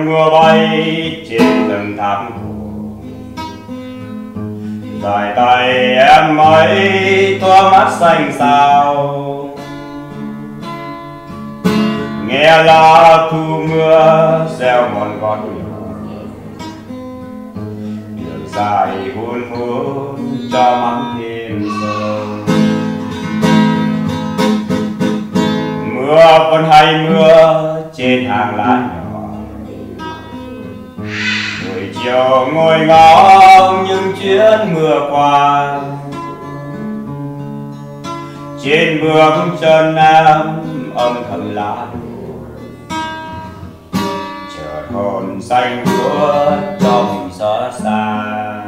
mưa bay trên tầng tháp cổ. Dài tay em ấy thoa mắt xanh sao, nghe lá thu mưa reo mòn gót nhỏ. Đường dài hun hút cho mắt thêm sâu. Mưa vẫn hay mưa trên hàng lá nhỏ. Buổi chiều ngồi ngóng những chuyến mưa qua. Trên bước chân em âm thầm lá đổ. Chợt hồn xanh buốt trong gió xa.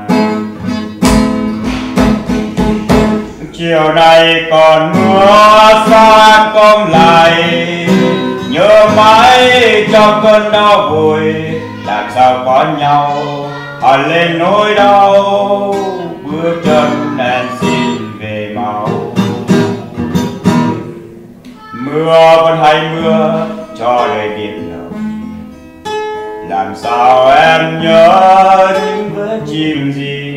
Chiều nay còn mưa xa công lại, nhớ mãi trong cơn đau vùi. Làm sao có nhau hỏi lên nỗi đau, bước chân em xin về mau. Mưa vẫn hay mưa cho đời biển động. Làm sao em nhớ những vết chim gì.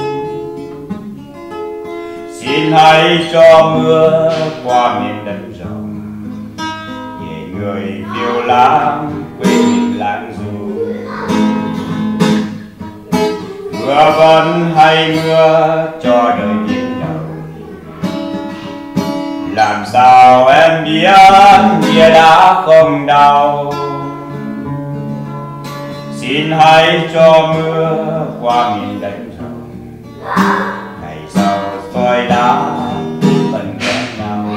Xin hãy cho mưa qua miền đất rộng, để người phiêu lãng quên mình lãng du. Mưa vẫn hay mưa cho đời biển động. Làm sao em biết bia đã không đau. Xin hãy cho mưa qua miền đất rộng, ngày sau soi đá phần ghét nhau.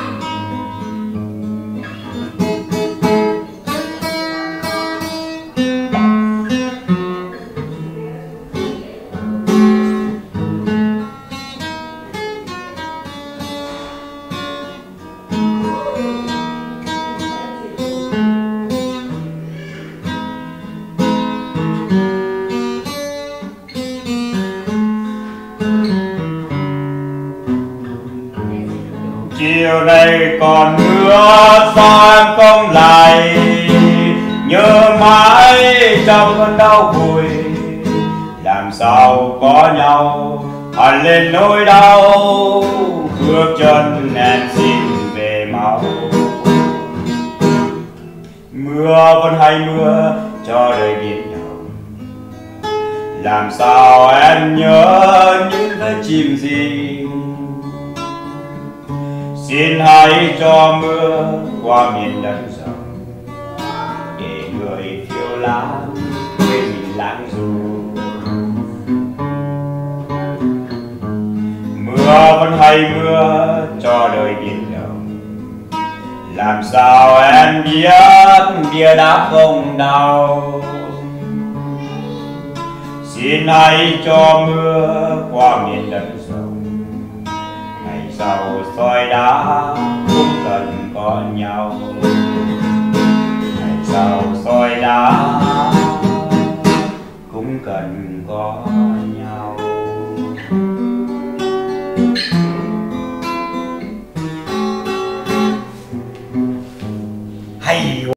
Chiều nay còn mưa sang không lại, nhớ mãi trong cơn đau vùi. Làm sao có nhau hỏi lên nỗi đau, bước chân em xin về mau. Mưa vẫn hay mưa cho đời biển động. Làm sao em nhớ những vết chim gì. Xin hãy cho mưa qua miền đất rộng, để người phiêu lãng quên mình lãng du. Mưa vẫn hay mưa cho đời biển động. Làm sao em biết bia đã không đau. Xin hãy cho mưa qua miền đất rộng, ngày sau soi đá cũng cần có nhau. Ngày sau soi đá cũng cần có nhau. Hay quá.